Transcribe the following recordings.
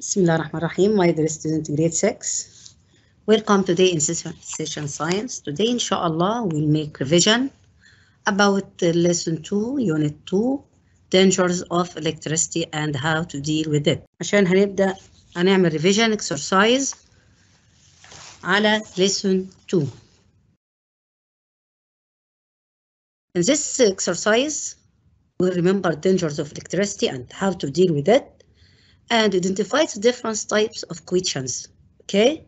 Bismillahirrahmanirrahim, my dear student grade 6. Welcome today in session science. Today, inshallah, we'll make revision about lesson 2, unit 2, dangers of electricity and how to deal with it. عشان هنعمل revision exercise على lesson 2. In this exercise, we'll remember dangers of electricity and how to deal with it, and identify the different types of questions. Okay?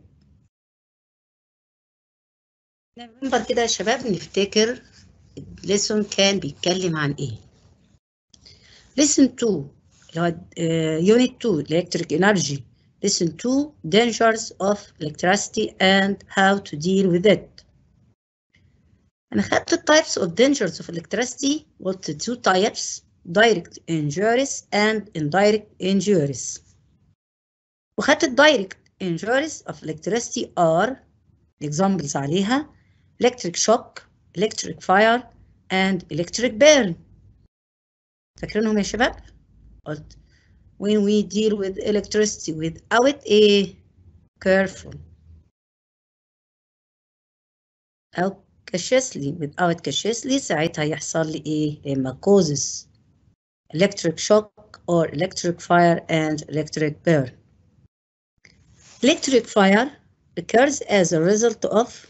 نرمبر كده يا شباب، نفتكر lesson كان بيتكلم عن ايه. lesson 2 اللي هو unit 2 electric energy. lesson 2 dangers of electricity and how to deal with it. أنا خدت types of dangers of electricity. قلت two types: direct injuries and indirect injuries. وخدت direct injuries of electricity are examples عليها electric shock, electric fire, and electric burn. فاكرينهم يا شباب؟ قلت when we deal with electricity without a careful أو cautiously without cautiously ساعتها يحصل لي إيه؟ إما causes electric shock or electric fire and electric burn. Electric fire occurs as a result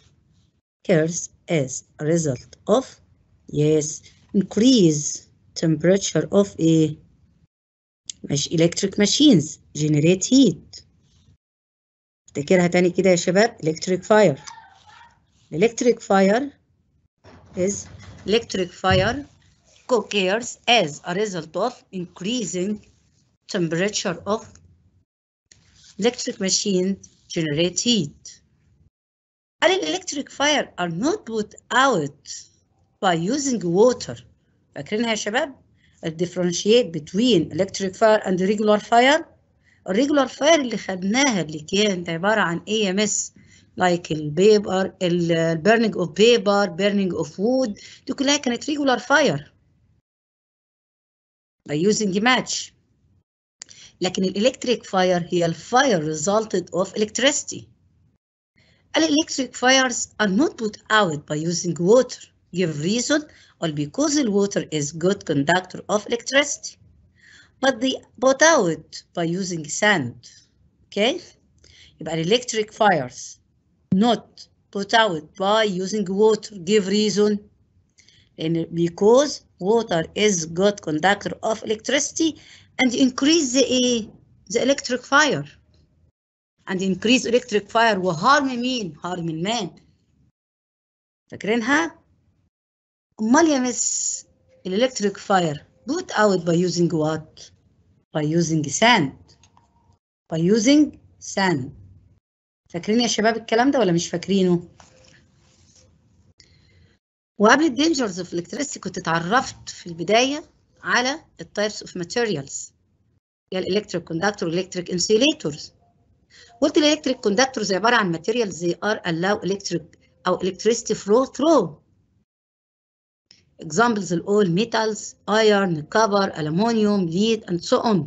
of increase temperature of a electric machines generate heat. افتكرها تاني كده يا شباب. electric fire occurs as a result of increasing temperature of electric machine generate heat. electric fire are not put out by using water. فاكرينها يا شباب؟ differentiate between electric fire and regular fire. الريجولار فاير اللي خدناها اللي كانت عبارة عن EMS like البيبر burning of paper, burning of wood، دي كلها كانت regular fire by using match. لكن الإلكتريك فاير هي الفاير resulted of electricity. electric fires are not put out by using water. Give reason or because the water is good conductor of electricity, but they put out by using sand. Okay? يبقى electric fires not put out by using water. Give reason. And because water is good conductor of electricity and increase the electric fire. and increase electric fire وharm مين؟ harm المان. فاكرينها؟ أمال يا مس electric fire put out by using what? by using sand. فاكرين يا شباب الكلام ده ولا مش فاكرينه؟ وقبل الدينجرز اوف electricity كنت اتعرفت في البداية على التايبس اوف materials، هي الالكتريك كوندكتور والالكتريك انسيليتورز. قلت الالكتريك كوندكتورز عباره عن ماتيريالز زي allow electric او electricity flow through. examples all metals, iron, copper, aluminum, lead and so on.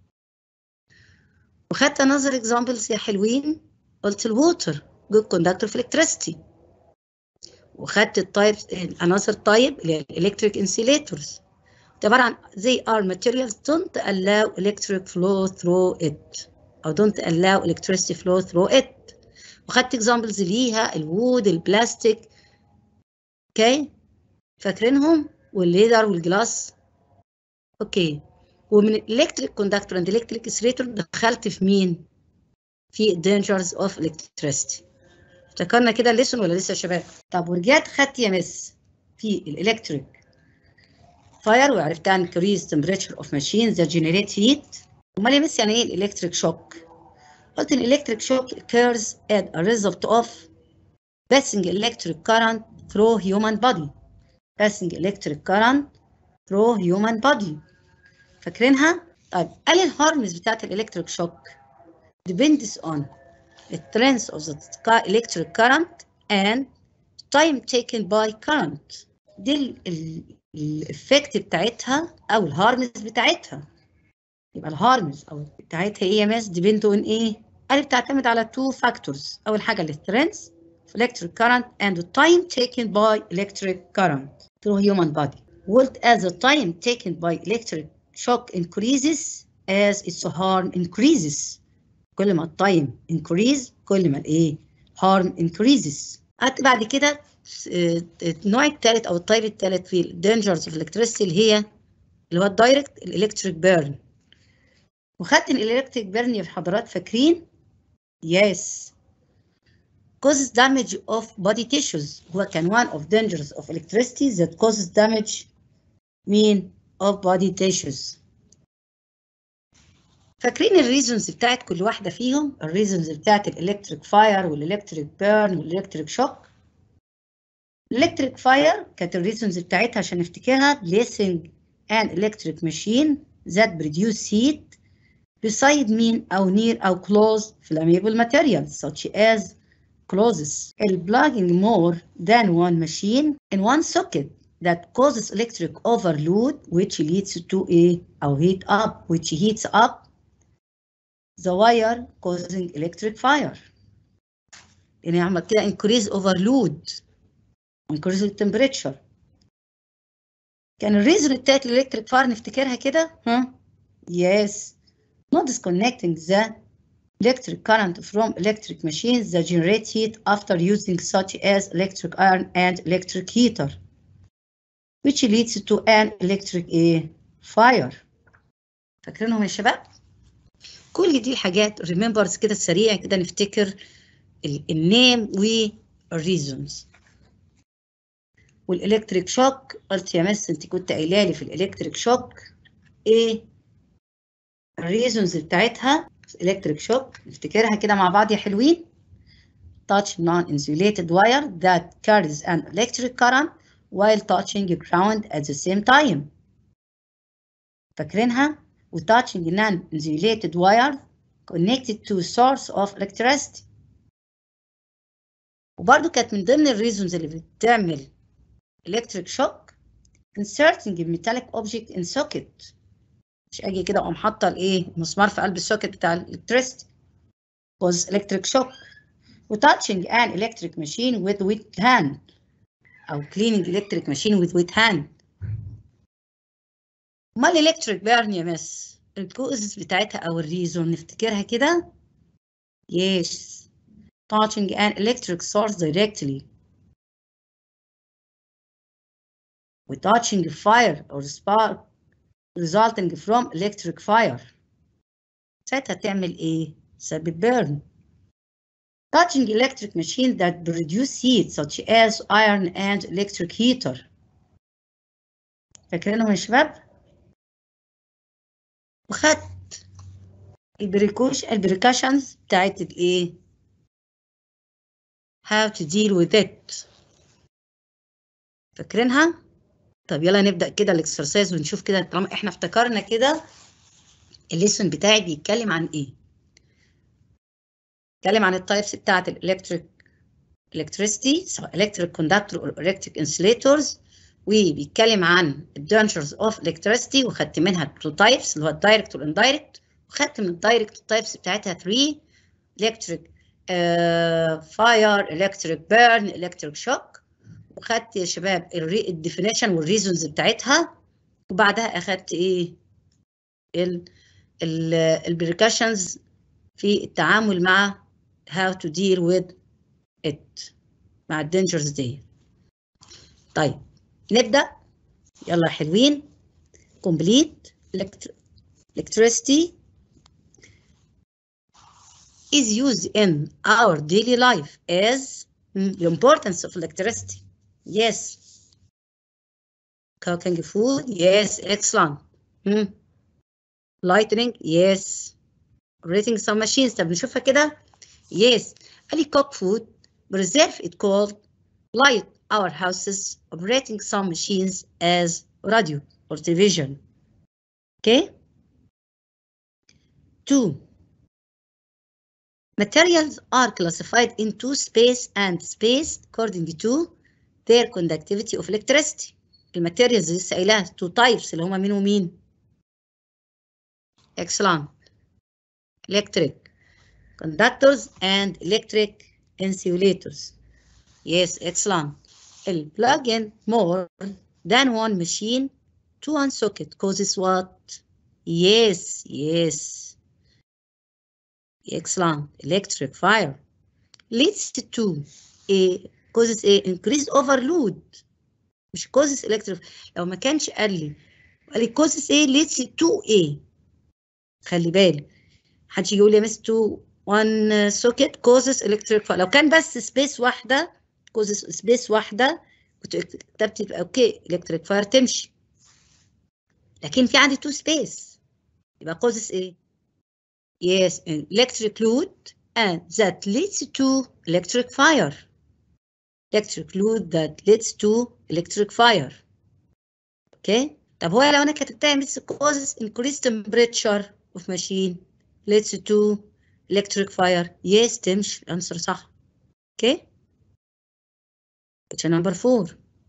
وخدت another examples يا حلوين، قلت الووتر good conductor of electricity. وخدت التايبس another type اللي هي electric insulators، عباره عن they are materials don't allow electric flow through it أو don't allow electricity flow through it. وخدت examples ليها الوود، البلاستيك. اوكي؟ فاكرينهم؟ والليدر والجلاس. اوكي. ومن electric conductor and electric insulator دخلت في مين؟ في dangers of electricity. افتكرنا كده الليسون ولا لسه يا شباب؟ طب ورجعت خدت يا مس في الالكتريك فاير وعرفتها عن increase temperature of machines that generate heat. امال يا مس يعني ايه الالكتريك شوك؟ قلت an electric shock occurs as a result of passing electric current through human body. فاكرينها؟ طيب قال الهارمز بتاعت الالكتريك شوك depends on the strength of the electric current and time taken by current. دي الافكت بتاعتها او الهارمز بتاعتها. يبقى الهارمز او بتاعتها ايه يا ماس؟ ديبند اون ايه؟ قال بتعتمد على تو فاكتورز. اول حاجه السترينث of electric current and the time taken by electric current through human body. What as the time taken by electric shock increases as its harm increases. كل ما التايم increase كل ما الايه؟ harm increases. بعد كده النوع الثالث او التايب الثالث في dangers of electricity اللي هو الدايركت الالكتريك بيرن. وخدت الالكتريك بيرن يا حضرات فاكرين؟ yes causes damage of body tissues. هو كان one of dangers of electricity that causes damage of body tissues. فاكرين الريزونز بتاعت كل واحدة فيهم؟ الريزونز بتاعت الالكتريك فاير والالكتريك بيرن والالكتريك شوك. الالكتريك فاير كانت الريزونز بتاعتها عشان نفتكرها placing an electric machine that produce heat beside أو near أو close flammable materials such as closes. Plugging more than one machine in one socket that causes electric overload which leads to which heats up the wire causing electric fire. يعني يعمل كده increase overload increase the temperature. كان الريزون التالت الالكتريك فاير نفتكرها كده yes not disconnecting the electric current from electric machines that generate heat after using such as electric iron and electric heater which leads to an electric fire. فاكرينهم يا شباب؟ كل دي حاجات remembers كده سريع كده نفتكر النيم والريزونز. والالكتريك شوك قلت يا مس انت كنت قايله لي في الالكتريك شوك ايه الريزونز بتاعتها؟ الالكتريك شوك نفتكرها كده مع بعض يا حلوين. touch non-insulated wire that carries an electric current while touching ground at the same time. فاكرينها؟ و touching non-insulated wire connected to source of electricity. وبرضو كانت من ضمن الريزونز اللي بتعمل electric shock inserting a metallic object in socket. مش اجي كده اقوم حاطه مسمار في قلب السوكت بتاع الالكتريستي cause electric shock. و touching an electric machine with wet hand او cleaning electric machine with wet hand. امال الالكتريك بيرن يا مس الكوزز بتاعتها او الريزون نفتكرها كده؟ yes touching an electric source directly و touching fire or spark resulting from electric fire. ساعتها تعمل ايه؟ تسبب بيرن. touching electric machines that produce heat such as iron and electric heater. فاكرينهم يا شباب؟ وخدت البريكاشنز بتاعت how to deal with it. فاكرينها؟ طب يلا نبدأ كده الاكسرسايز ونشوف كده طالما احنا افتكرنا كده الليسون بتاعي بيتكلم عن ايه؟ بيتكلم عن التايبس بتاعت electricity سواء electric conductor or electric insulators، وبيتكلم عن dangers of electricity وخدت منها two types اللي هو الدايركت والاندايركت، وخدت من الدايركت التايبس بتاعتها 3 electric fire electric burn electric shock، وخدت يا شباب الديفينيشن والريزونز بتاعتها، وبعدها اخدت البريكاشنز في التعامل مع how to deal with it مع الدينجرز دي. طيب نبدأ يلا حلوين. complete electricity is used in our daily life as the importance of electricity. Yes. Cooking food. Yes. Excellent. Lightning. Yes. Operating some machines. طب نشوفها كده. Yes. قال لي cook food. Preserve it cold. Light our houses. Operating some machines as radio or television. Okay. 2. Materials are classified into space and space according to their conductivity of electricity. الماتيريالز لسه قايلها 2 types اللي هما مين ومين؟ excellent. Electric conductors and electric insulators. Yes, excellent. Plug in more than one machine to one socket causes what? Yes, yes. Excellent. Electric fire leads to causes increased overload. مش causes electric. لو ما كانش قال لي causes leads to خلي بالي. محدش يقول لي مس to one socket causes electric fire. لو كان بس سبيس واحدة causes سبيس واحدة كنت كتبت يبقى اوكي electric fire تمشي. لكن في عندي 2 space يبقى causes Yes, electric load and that leads to electric fire. Electric load that leads to electric fire. Okay. طب هو لو انا كتبتها مس causes increased temperature of machine leads to electric fire. Yes, تمشي. الانسر صح. Okay. Question number 4.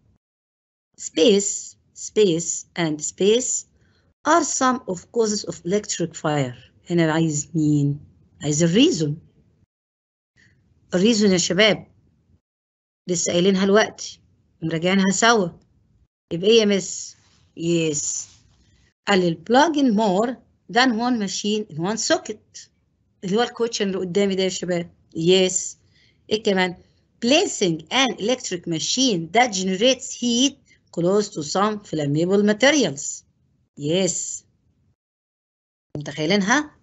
Space and space are some of causes of electric fire. هنا عايز مين؟ عايز الريزون. الريزون يا شباب لسه قايلينها دلوقتي مراجعينها سوا. يبقى ايه يا مس؟ يس. قال plug in more than one machine in one socket. اللي هو الكوتشن اللي قدامي ده يا شباب. يس. ايه كمان؟ placing an electric machine that generates heat close to some flammable materials. يس. متخيلينها؟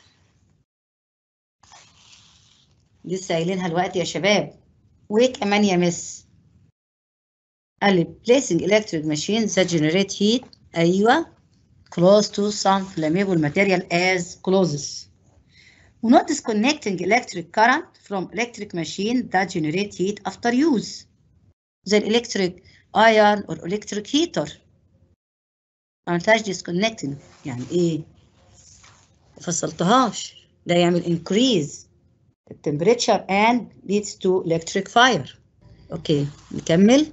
لسه قايلينها دلوقتي يا شباب. وايه كمان يا مس؟ قال لي placing electric machines that generate heat. ايوه. close to some flammable material as closes. Not disconnecting electric current from electric machine that generate heat after use. زي electric iron or electric heater. ما عملتهاش disconnecting. يعني ايه؟ ما فصلتهاش. ده يعمل increase temperature and leads to electric fire. اوكي نكمل.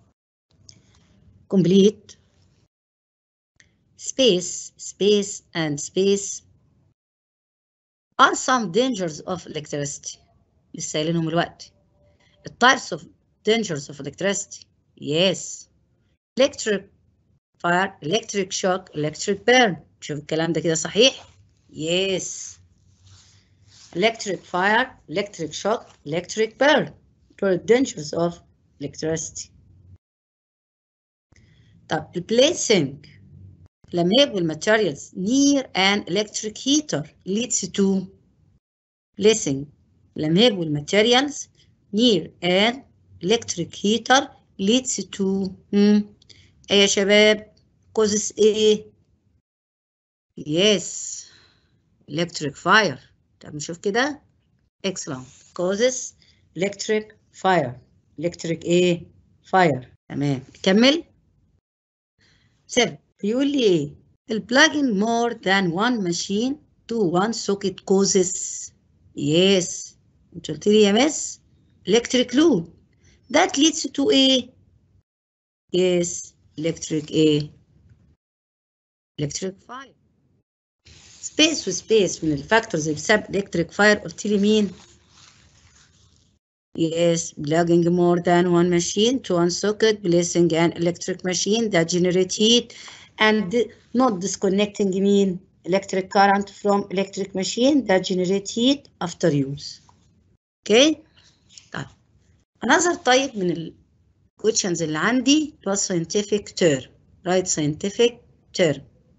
complete. Space and space are some dangers of electricity. لسه قايلينهم الوقت. types of dangers of electricity. Yes. electric fire, electric shock, electric burn. شوف الكلام ده كده صحيح؟ Yes. electric fire, electric shock, electric burn. دول dangers of electricity. طب placing flammable materials near an electric heater leads to placing flammable materials near an electric heater leads to ايه يا شباب؟ causes ايه؟ yes electric fire. طب نشوف كده. excellent. causes electric fire. electric ايه؟ fire. تمام. كمل. 7 بيقول لي ايه؟ plugging more than one machine to one socket causes yes. انت قلت لي يا مس electric load that leads to ايه؟ yes electric ايه؟ electric fire. space وسبيس من الفاكتورز اللي بسبب electric fire قلت لي مين؟ yes plugging more than one machine to one socket, placing an electric machine that generates heat and not disconnecting mean electric current from electric machine that generate heat after use. Okay. طيب another type من ال questions اللي عندي was scientific term. Right, scientific term.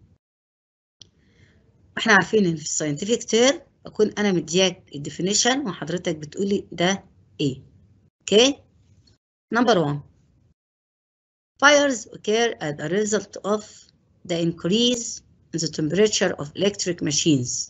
احنا عارفين ان في scientific term اكون انا مدياك الديفينيشن وحضرتك بتقولي ده ايه. Okay. Number 1. Fires occur as a result of the increase in the temperature of electric machines.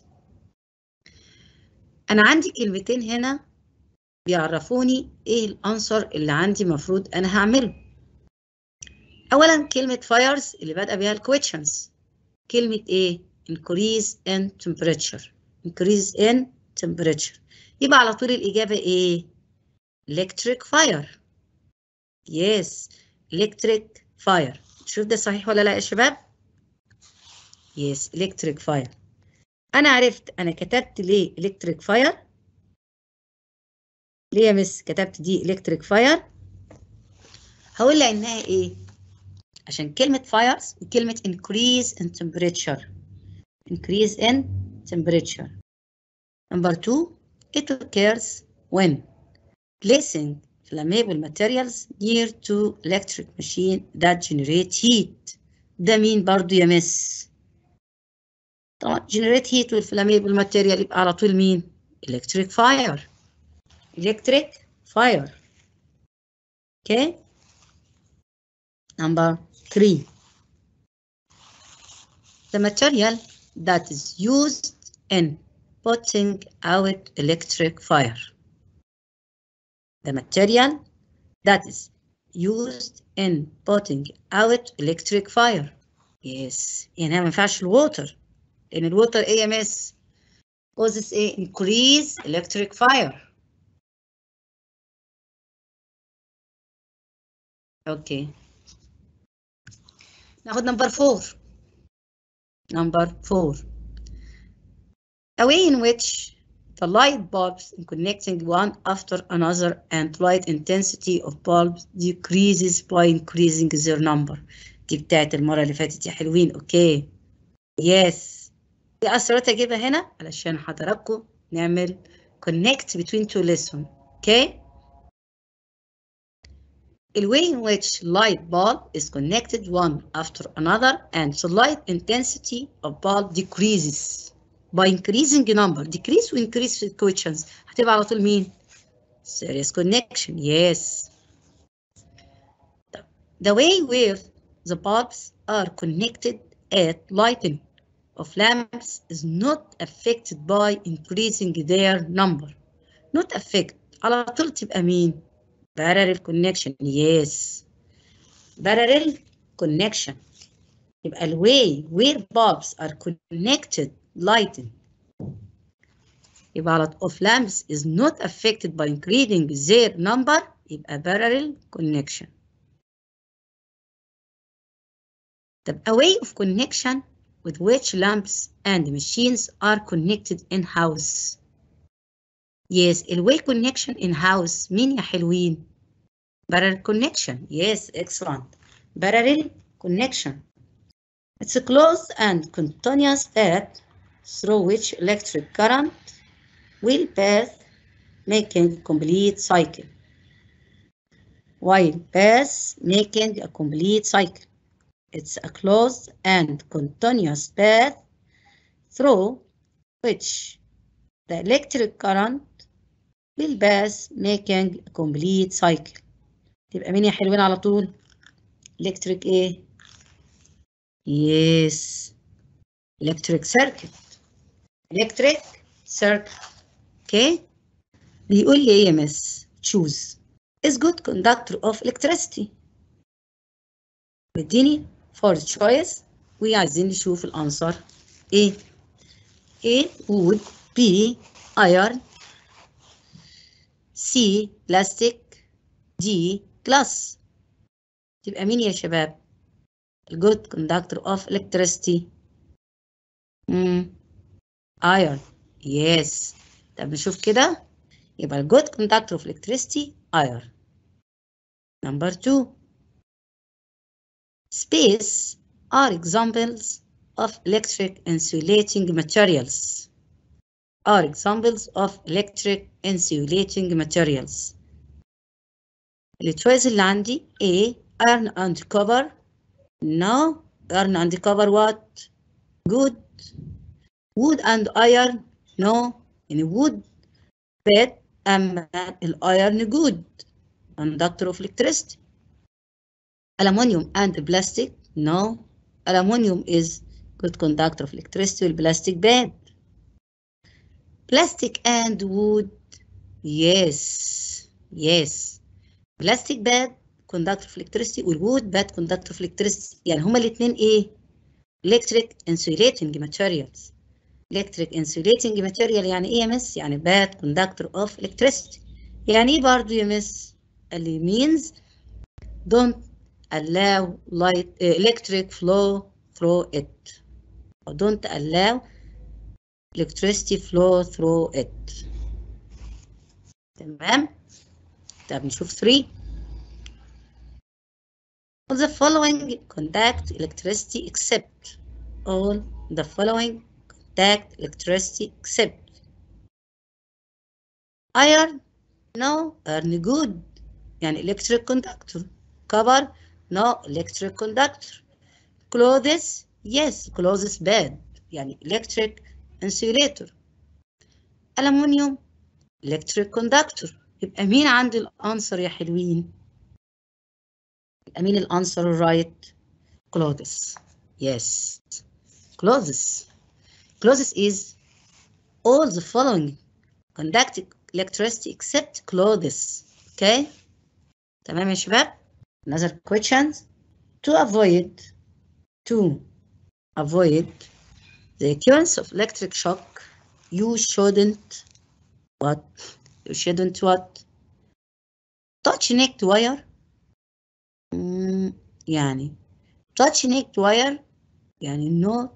أنا عندي كلمتين هنا بيعرفوني إيه الأنسر اللي عندي مفروض أنا هعمله. أولاً كلمة fires اللي بادئة بيها questions. كلمة إيه؟ increase in temperature. increase in temperature. يبقى على طول الإجابة إيه؟ electric fire. yes electric fire. شوف ده صحيح ولا لا يا شباب؟ yes electric fire. انا عرفت انا كتبت ليه الكتريك فاير. ليه يا مس كتبت دي الكتريك فاير؟ هقول لها انها ايه؟ عشان كلمة fires وكلمة increase in temperature. Increase in temperature. Number 2, it occurs when placing flammable materials near to electric machine that generate heat. ده مين برضو يا مس؟ طبعا generate heat والفلاميبل ماتيريال يبقى على طول مين؟ electric fire. electric fire. Okay. Number 3. The material that is used in putting out electric fire. The material that is used in putting out electric fire. Yes. يعني ما ينفعش الووتر، لأن الووتر إيه يا مس؟ causes إيه؟ increase electric fire. أوكي. ناخد نمبر 4. Number 4. A way in which the light bulbs in connecting one after another and light intensity of bulbs decreases by increasing their number. دي بتاعت المرة اللي فاتت يا حلوين. اوكي. يس. دي أسرات أجيبها هنا علشان حضراتكم نعمل connect between two lessons. اوكي. The way in which light bulb is connected one after another and the light intensity of bulb decreases by increasing number. Decrease و increase في equations هتبقى على طول مين؟ Series connection. Yes. The way where the bulbs are connected at lighting of lamps is not affected by increasing their number. Not affect على طول تبقى مين؟ Parallel connection. Yes. Parallel connection. يبقى ال way where bulbs are connected lighting يبقى على of lamps is not affected by increasing their number يبقى parallel connection. طب a way of connection with which lamps and machines are connected in house. Yes, ال way connection in house مين يا حلوين؟ Parallel connection. Yes, excellent. Parallel connection. It's a closed and continuous path through which electric current will pass, making a complete cycle. While pass making a complete cycle. It's a closed and continuous path through which the electric current will pass, making a complete cycle. تبقى مين يا حلوين على طول؟ electric ايه؟ Yes. electric circuit. electric circuit. Okay. بيقول لي ايه يا مس؟ choose is good conductor of electricity. اديني for choice وعايزين نشوف الانسر ايه؟ A wood, B iron, C plastic, D glass. تبقى مين يا شباب؟ good conductor of electricity. iron. Yes. طب نشوف كده. يبقى good conductor of electricity iron. Number 2. Space are examples of electric insulating materials. Are examples of electric insulating materials. التشويس اللي عندي A iron and copper. No. iron and copper what? Good. wood and iron. No. يعني wood bad أما الiron good. Conductor of electricity. Aluminium and plastic. No. Aluminium is good conductor of electricity والبلاستيك bad. Plastic and wood. Yes. Yes. Plastic bad conductor of electricity والwood bad conductor of electricity. يعني هما الاثنين ايه؟ electric insulating materials. electric insulating material يعني ايه يا مس؟ يعني bad conductor of electricity. يعني ايه برضو يا مس؟ اللي means don't allow light electric flow through it. or don't allow electricity flow through it. تمام. طب نشوف 3. All the following conduct electricity except. All the following conduct electricity except. Iron, no. Iron good, يعني electric conductor. Copper, no electric conductor. Clothes, yes clothes bad, يعني electric insulator. Aluminium electric conductor. يبقى مين عندي الانسر يا حلوين؟ يبقى مين الانسر الرايت؟ clothes. Yes, clothes. Clothes is all the following conduct electricity except clothes. Okay. تمام يا شباب. Another questions. To avoid the occurrence of electric shock, you shouldn't what? You shouldn't what? Touch necked wire. يعني touch necked wire يعني no.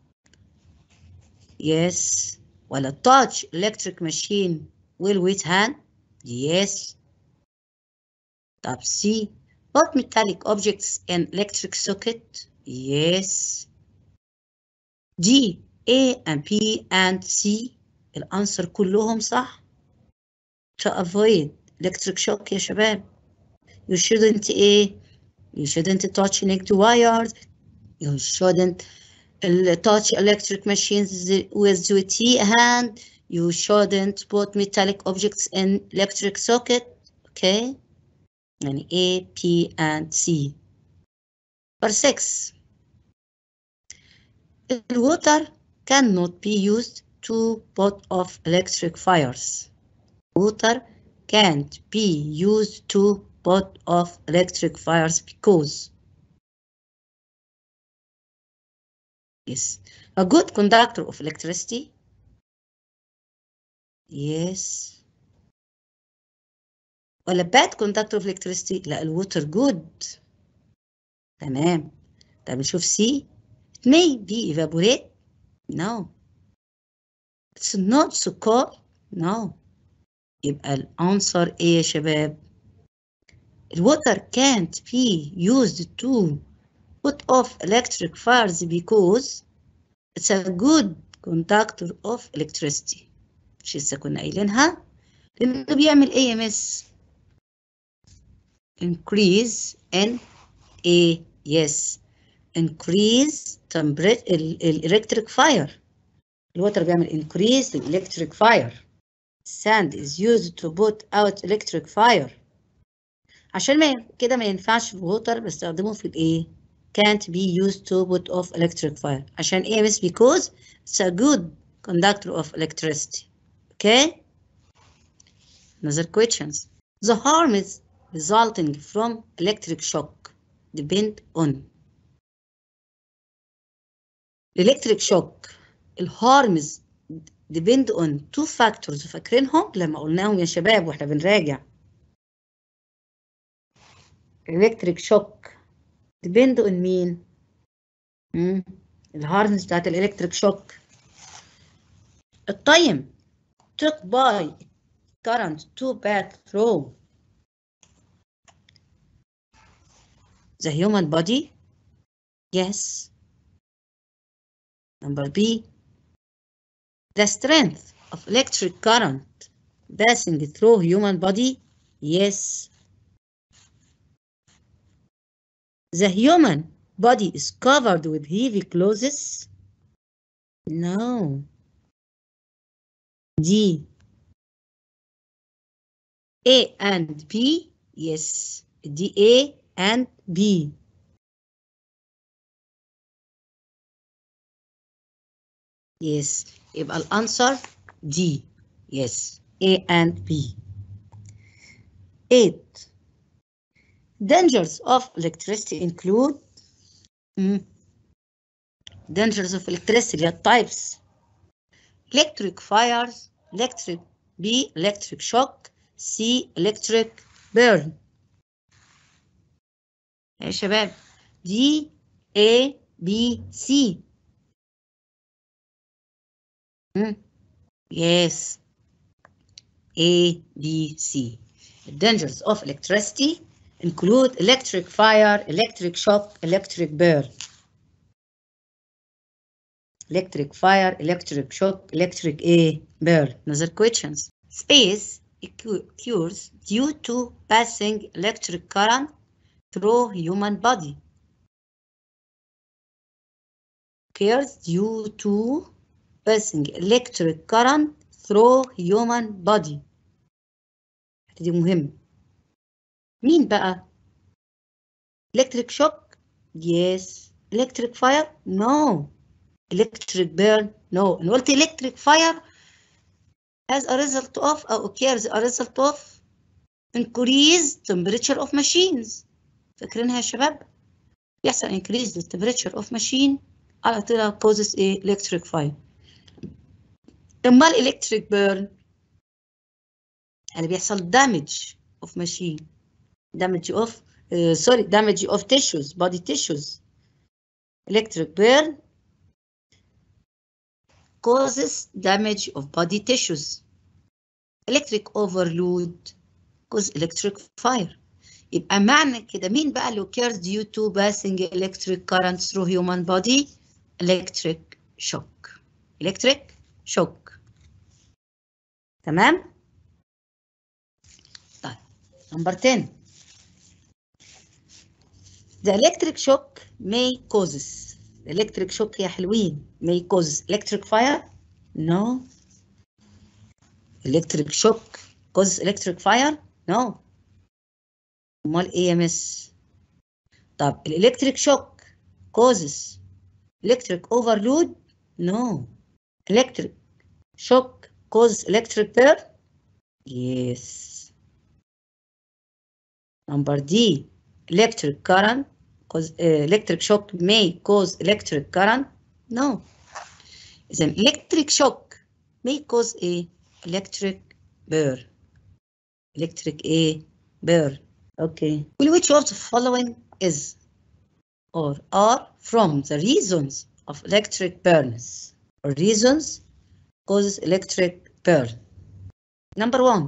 Yes. ولا touch electric machine will with hand. Yes. طب C. Put metallic objects in electric socket. Yes. D. A and B and C. الأنسر كلهم صح. To avoid electric shock يا شباب. You shouldn't You shouldn't touch necked wires. You shouldn't touch electric machines with sweaty hand. You shouldn't put metallic objects in electric socket. Okay. يعني A, P and C. Number 6. Water cannot be used to put off electric fires. Water can't be used to put off electric fires because yes, a good conductor of electricity. Yes. ولا bad conductor of electricity؟ لا الووتر good. تمام. طب نشوف C. It may be evaporate. No. It's not so cold. No. يبقى الأنسر إيه يا شباب؟ الووتر can't be used to put off electric fires because it's a good conductor of electricity. مش لسه كنا قايلينها؟ لأنه بيعمل إيه يا مس؟ increase in A. Yes. increase temperature electric fire. الوتر بيعمل increase electric fire. Sand is used to put out electric fire. عشان كده ما ينفعش الوتر بستخدمه في الايه؟ can't be used to put off electric fire. عشان ايه مس؟ because it's a good conductor of electricity. Okay. Another questions. The harms resulting from electric shock depend on. electric shock الهارمز depend on 2 factors. فاكرينهم لما قلناهم يا شباب واحنا بنراجع؟ electric shock depend on مين؟ الهارمز بتاعت الالكتريك شوك. التايم took by current to pass through the human body. Yes. Number B. The strength of electric current passing through human body. Yes. The human body is covered with heavy clothes. No. D. A and B. Yes. D, A and B. Yes. يبقى الأنسر D. Yes. A and B. 8. Dangers of electricity include dangers of electricity types. Electric fires. Electric B. Electric shock. C. Electric burn. يا شباب D A B C. Yes. A, B, C. The dangers of electricity include electric fire, electric shock, electric burn. Electric fire, electric shock, electric burn. Another questions. Space occurs due to passing electric current through human body. Occurs due to passing electric current through human body. دي مهم. مين بقى؟ Electric shock? Yes. Electric fire? No. Electric burn? No. أنا قلت electric fire as a result of أو occurs a result of increase temperature of machines. فاكرينها يا شباب؟ يحصل increase the temperature of machine على طول causes a electric fire. أما electric burn اللي بيحصل damage of machine. damage of damage of tissues, body tissues. Electric burn causes damage of body tissues. Electric overload causes electric fire. يبقى معنى كده مين بقى اللي occurs due to passing electric current through human body? Electric shock. Electric shock. تمام؟ طيب number 10. The electric shock may causes. electric shock يا حلوين may cause electric fire? No. electric shock causes electric fire? No. امال ايه يا مس؟ طب electric shock causes electric overload? No. electric shock causes electric burn? Yes. Number D. Electric current cause electric shock may cause electric current? No. Then electric shock may cause a electric burn. Electric burn. Okay. Which of the following is or are from the reasons of electric burns or reasons causes electric burn? Number 1.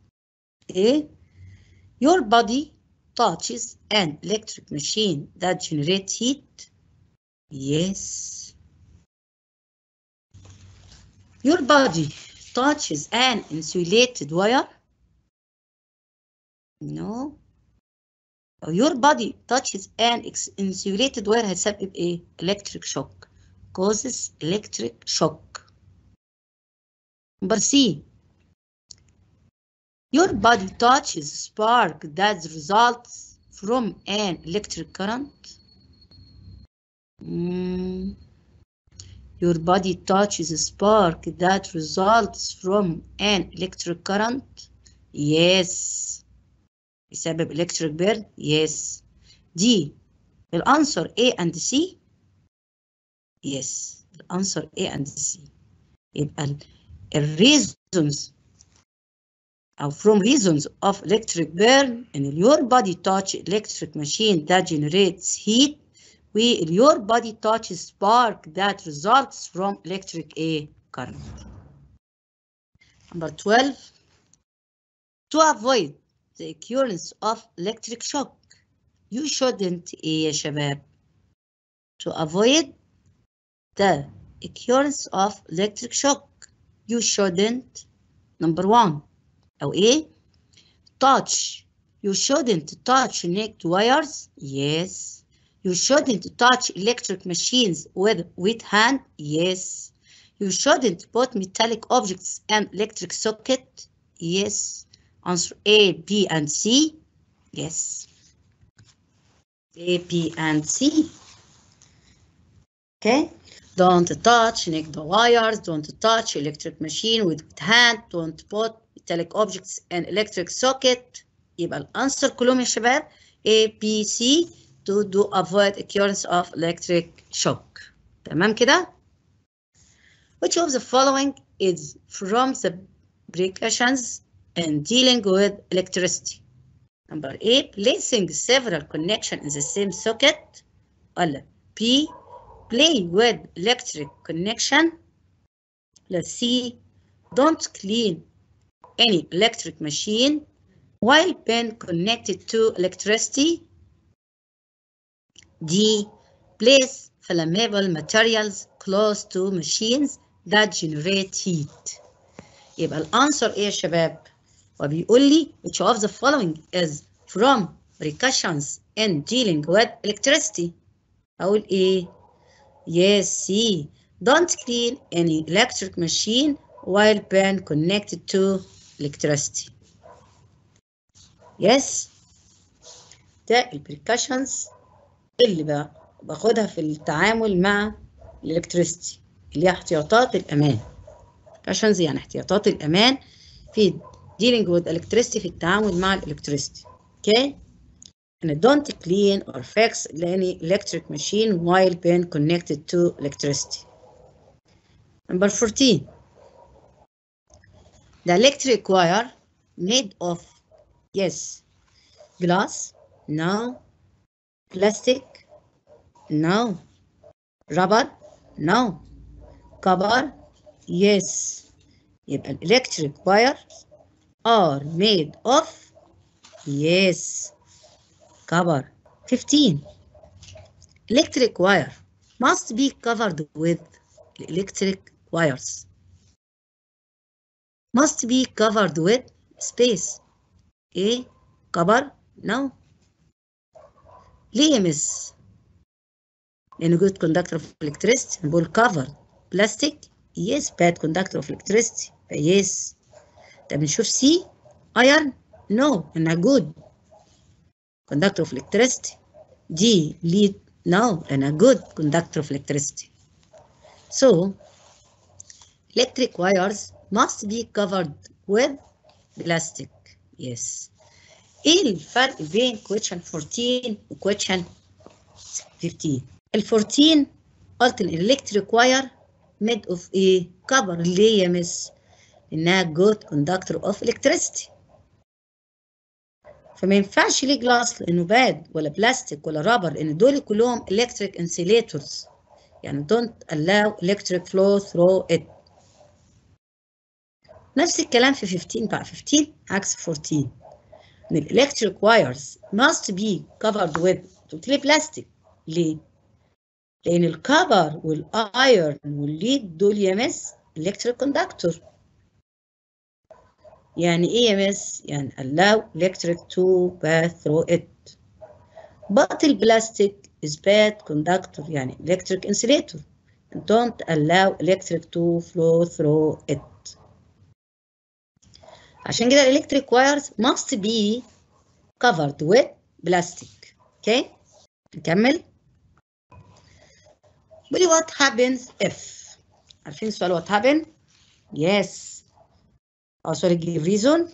Your body touches an electric machine that generates heat? Yes. Your body touches an insulated wire? No. Your body touches an insulated wire هتسبب ايه؟ electric shock. causes electric shock. Number C. Your body touches spark that results from an electric current? Your body touches a spark that results from an electric current? Yes. بسبب electric burn? Yes. D. The answer A and C? Yes. The answer A and C. يبقى reasons أو from reasons of electric burn in your body touch electric machine that generates heat your body touches spark that results from electric current. Number 12. To avoid the occurrence of electric shock you shouldn't يا شباب. To avoid the occurrence of electric shock you shouldn't. Number 1. أو إيه؟ touch. You shouldn't touch naked wires. Yes. You shouldn't touch electric machines with wet hand. Yes. You shouldn't put metallic objects in electric socket. Yes. Answer A, B, and C. Yes. A, B, and C. Okay. Don't touch naked wires. Don't touch electric machine with wet hand. Don't put metallic objects in electric socket. يبقى الانسر كلهم يا شباب A, B, C to avoid occurrence of electric shock. تمام كده؟ Which of the following is from the precautions in dealing with electricity? Number A. Placing several connections in the same socket. ولا B. Play with electric connection. Let's see. Don't clean any electric machine while being connected to electricity. D. Place flammable materials close to machines that generate heat. يبقى الانسر ايه يا شباب؟ وبيقول لي which of the following is from precautions in dealing with electricity. اقول ايه؟ Yes, C. Don't clean any electric machine while being connected to electricity. Yes. ده البريكاشنز اللي باخدها في التعامل مع الالكتريستي اللي هي احتياطات الامان. بريكاشنز يعني احتياطات الامان في dealing with electricity في التعامل مع الالكتريستي. اوكي؟ And don't clean or fix any electric machine while being connected to electricity. Number 14. The electric wire made of, yes, glass, no. Plastic, no. Rubber, no. Copper, yes. يبقى electric wires are made of, yes, copper. 15. Electric wire must be covered with electric wires. Must be covered with space. A. Copper, no. ليه يا مس؟ لأنه good conductor of electricity. نقول covered. Plastic, yes, bad conductor of electricity. yes. طب نشوف C. iron, no. إنها good conductor of electricity. D. lead, no. إنها good conductor of electricity. So electric wires must be covered with plastic. Yes. ايه الفرق بين question 14 و question 15؟ ال 14 قلت الالكتريك واير made of ايه؟ كبر. ليه يا مس؟ انها good conductor of electricity. فما ينفعش ليه جلاس لانه باد، ولا بلاستيك ولا رابر، لان دول كلهم electric insulators. يعني don't allow electric flow through it. نفس الكلام في 15 بقى. 15 عكس 14. ان الالكتريك وايرز must be covered with توتالي بلاستيك. ليه؟ لان الكبر والايرن والليد دول يا مس الكتريك كوندكتور. يعني ايه يا مس؟ يعني allow electric to pass through it. But البلاستيك is bad conductor يعني electric insulator. Don't allow electric to flow through it. عشان كده electric wires must be covered with plastic. Okay؟ نكمل. بيقول what happens if. عارفين السؤال what happen؟ Yes. Oh, sorry, give reason.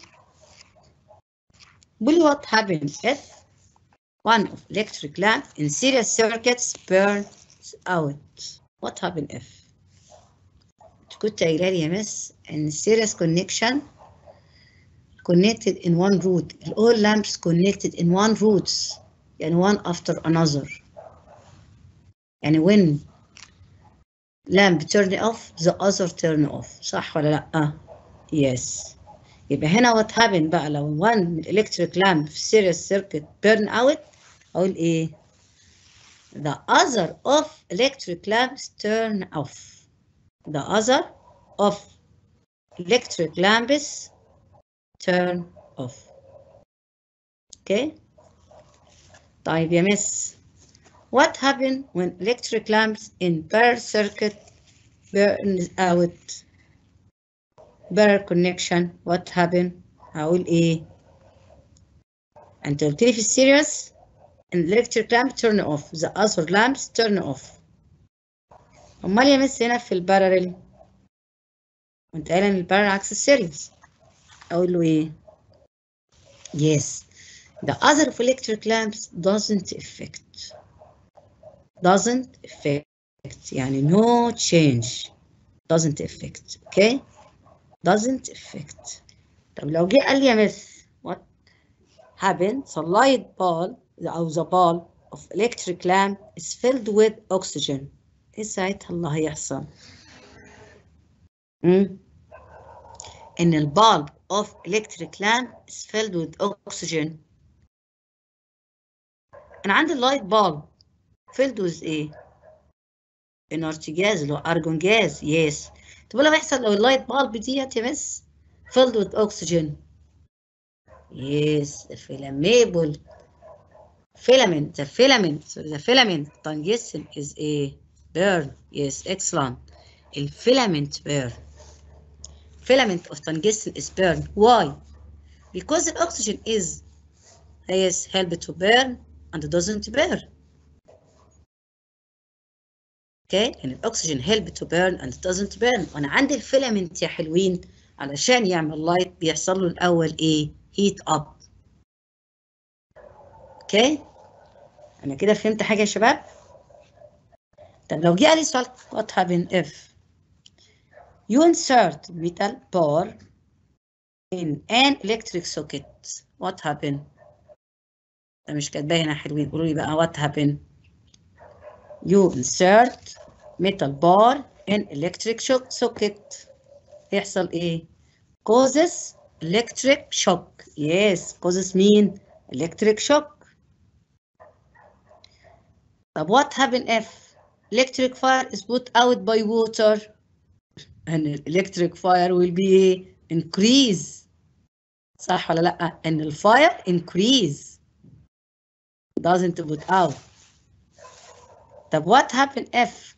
بيقول what happens if one of electric lamp in series circuits burns out. What happens if. كنت قايله لي يا مس ان series connection connected in one route. all lamps connected in one routes. يعني one after another. يعني when lamp turn off the other turn off. صح ولا لا؟ Yes. يبقى هنا what happen بقى لو one electric lamp في series circuit burn out. أقول إيه؟ The other of electric lamps turn off. The other of electric lamps turn off. Okay? طيب يا مس. What happen when electric lamps in parallel circuit burns out? Parallel connection. What happen؟ هقول إيه؟ أنت قلت لي في السيريس an electric lamp turn off. The other lamps turn off. أمال يا مس هنا في الباراليل؟ وأنت قايل إن الباراليل عكس السيريس. أقول له إيه؟ Yes. The other of electric lamps doesn't affect. Doesn't affect. يعني no change. Doesn't affect. Okay? Doesn't affect. طب لو جه قال لي يا مس what happened? The light bulb أو the bulb of electric lamp is filled with oxygen. إيه ساعتها اللي هيحصل؟ إن البالب of electric lamp is filled with oxygen. أنا عندي اللايت بالب filled with إيه؟ inert gas اللي هو أرجون جاز. يس. طب اللي هيحصل لو اللايت بالب ديت يا مس filled with oxygen؟ يس flammable. The filament tungsten is a burn. Yes, excellent. الفيلامنت burn. Filament of tungsten is burned. Why? Because the oxygen is help to burn and doesn't burn. Okay, and الأكسجين help to burn and doesn't burn. وأنا عندي الفيلامنت يا حلوين علشان يعمل لايت بيحصل له الأول إيه؟ heat up. Okay؟ أنا كده فهمت حاجة يا شباب؟ طب لو جه لي سؤال what happen if you insert metal bar in an electric socket? What happen؟ ده مش كاتباه هنا حلوين، قولوا لي بقى what happen؟ You insert metal bar in electric socket. يحصل ايه؟ causes electric shock. Yes, causes mean electric shock. طب what happen if electric fire is put out by water? And electric fire will be increase. صح ولا لا؟ ان الفاير increase doesn't put out. طب what happen if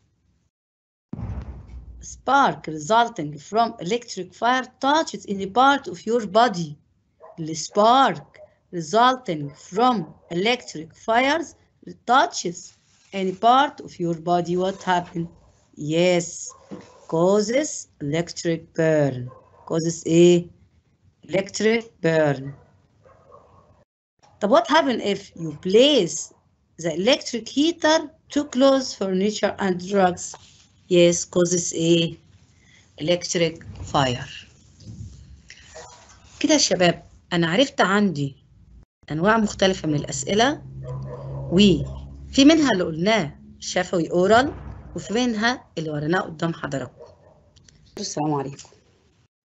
spark resulting from electric fire touches any part of your body? The spark resulting from electric fires touches any part of your body. What happened? Yes, causes electric burn. Causes a electric burn. But what happens if you place the electric heater too close furniture and drugs? Yes, causes a electric fire. كده يا شباب أنا عرفت عندي أنواع مختلفة من الأسئلة، وفي منها اللي قلناه شفوي أورال، وفي منها اللي وريناه قدام حضراتكم. السلام عليكم.